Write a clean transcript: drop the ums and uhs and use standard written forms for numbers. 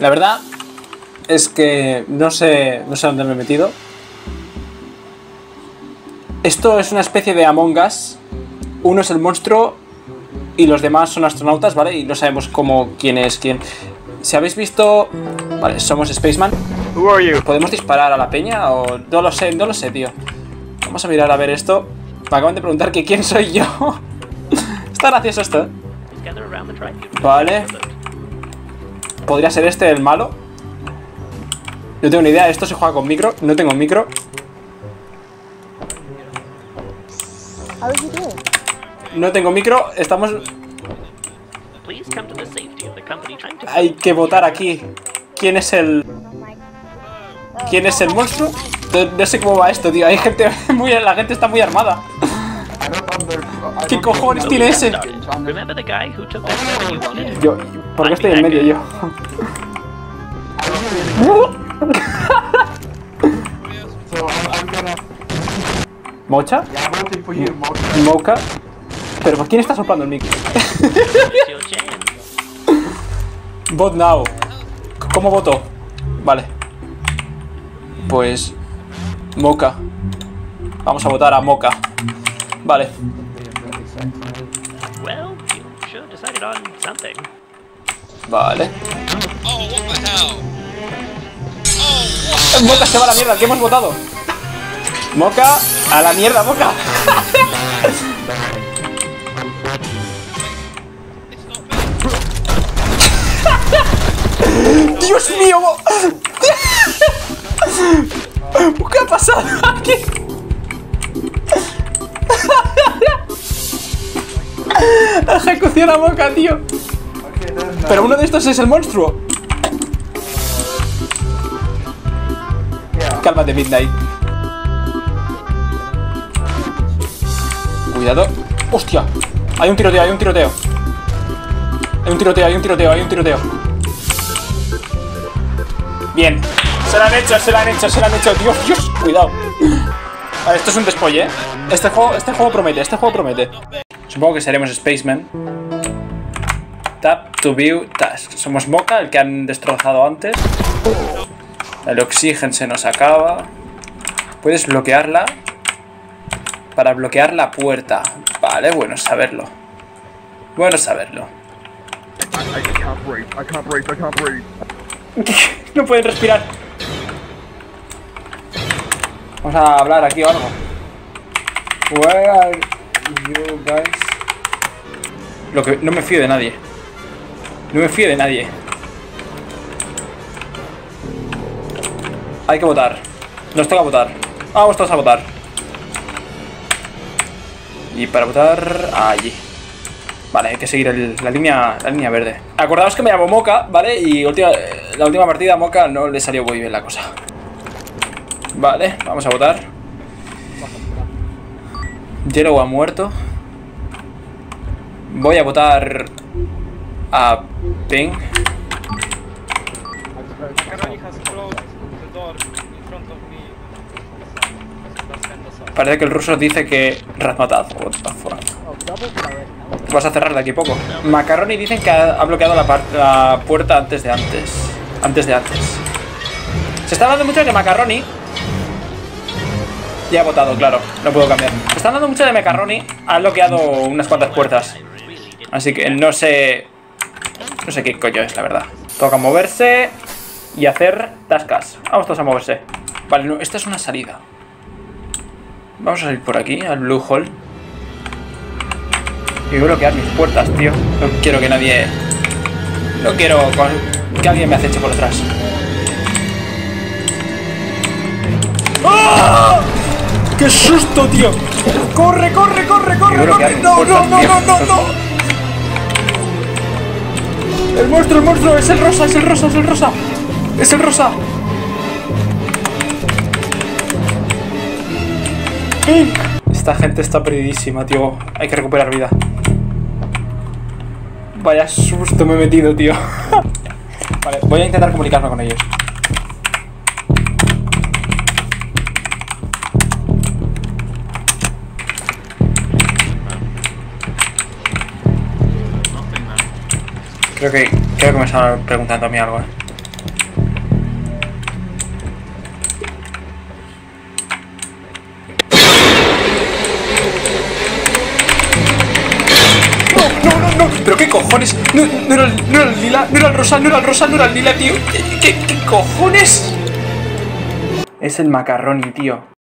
La verdad es que no sé dónde me he metido. Esto es una especie de Among Us. Uno es el monstruo y los demás son astronautas, ¿vale? Y no sabemos quién es quién. Si habéis visto... Vale, somos Spaceman. ¿Podemos disparar a la peña? O... No lo sé, tío. Vamos a mirar a ver esto. Me acaban de preguntar que quién soy yo. Está gracioso esto, ¿eh? Vale. ¿Podría ser este el malo? No tengo ni idea. Esto se juega con micro. No tengo micro. No tengo micro. Estamos... Hay que votar aquí. ¿Quién es el monstruo? No sé cómo va esto, tío. Hay gente muy... La gente está muy armada. ¿Qué cojones tiene ese? Yo... ¿Por qué estoy en medio yo? ¿Mocha? ¿Mocha? ¿Pero por quién está soplando el micro? Vote now. ¿Cómo voto? Vale. Pues... Mocha. Vamos a votar a Mocha. Vale. Vale. Mocha se va a la mierda. ¿Qué hemos votado? Mocha a la mierda, Mocha. ¡Dios mío! ¿Qué ha pasado aquí? Ejecución a Mocha, tío. Pero uno de estos es el monstruo. Cálmate, Midnight. Cuidado. ¡Hostia! Hay un tiroteo, hay un tiroteo. Hay un tiroteo, hay un tiroteo, hay un tiroteo. Bien. Se lo han hecho, se lo han hecho, se lo han hecho. Dios, Dios, cuidado. Vale, esto es un despolle, ¿eh? Este juego promete, este juego promete. Supongo que seremos Spaceman. Tap to view task. Somos Mocha, el que han destrozado antes. El oxígeno se nos acaba. Puedes bloquearla. Para bloquear la puerta. Vale, bueno saberlo. Bueno saberlo. No pueden respirar. Vamos a hablar aquí o algo. Where are you guys? No me fío de nadie. No me fío de nadie. Hay que votar. Nos toca votar. Vamos todos a votar. Y para votar... allí. Vale, hay que seguir la línea verde. Acordaos que me llamo Mocha, ¿vale? Y la última partida a Mocha no le salió muy bien la cosa. Vale, vamos a votar. Yellow ha muerto. Voy a votar a Pink. Parece que el ruso dice que Razmataz. Vas a cerrar de aquí poco. Macaroni dicen que ha bloqueado la puerta antes de antes. Se está hablando mucho de Macaroni. Ya ha votado, claro. No puedo cambiar. Se está hablando mucho de Macaroni. Ha bloqueado unas cuantas puertas. Así que no sé... No sé qué coño es, la verdad. Toca moverse y hacer tascas. Vamos todos a moverse. Vale, no, esta es una salida. Vamos a salir por aquí, al Blue Hole. Y voy a bloquear mis puertas, tío. No quiero que nadie... No quiero que alguien me aceche por detrás. ¡Ah! ¡Qué susto, tío! ¡Corre, corre, corre, corre, corre! ¡No, no, no, no, no, no! ¡El monstruo! ¡Es el rosa, es el rosa, es el rosa! ¡Es el rosa! Esta gente está perdidísima, tío. Hay que recuperar vida. Vaya susto me he metido, tío. Vale, voy a intentar comunicarme con ellos. Creo que me estaban preguntando a mí algo, no. Pero qué cojones. No era el lila, no era el rosa, no era el rosa, no era el lila, tío. ¿Qué cojones? Es el macarroni, tío.